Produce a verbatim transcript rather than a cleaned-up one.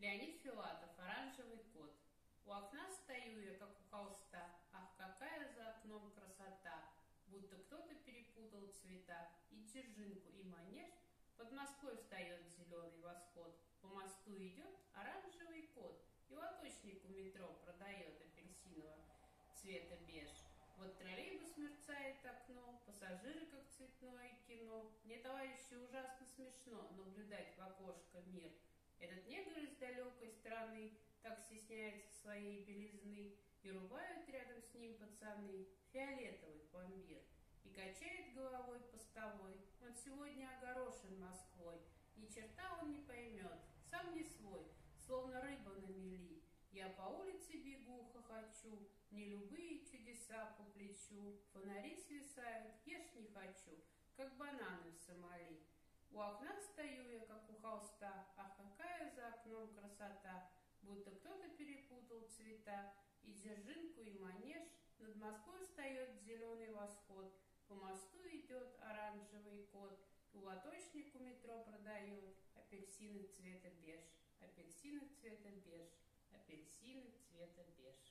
Леонид Филатов, «Оранжевый кот». У окна стою я, как у холста, ах, какая за окном красота! Будто кто-то перепутал цвета, и Дзержинку, и Манеж. Под Москвой встает зеленый восход, по мосту идет оранжевый кот, и лоточник у метро продает апельсинового цвета беж. Вот троллейбус мерцает окно, пассажиры, как цветное кино. Мне, товарищи, ужасно смешно наблюдать в окошко мир. Этот негр из далекой страны так стесняется своей белизны, и рубают рядом с ним пацаны фиолетовый пломбир. И качает головой постовой, он сегодня огорошен Москвой. Ни черта он не поймет, сам не свой, словно рыба на мели. Я по улице бегу, хохочу, мне любые чудеса по плечу. Фонари свисают, ешь не хочу, как бананы в Сомали. У окна стою я, как у холста, ах, какая за окном красота! Будто кто-то перепутал цвета, и Дзержинку, и Манеж. Над Москвой встает зеленый восход, по мосту идет оранжевый кот, у лоточник у метро продает апельсины цвета беж, апельсины цвета беж, апельсины цвета беж.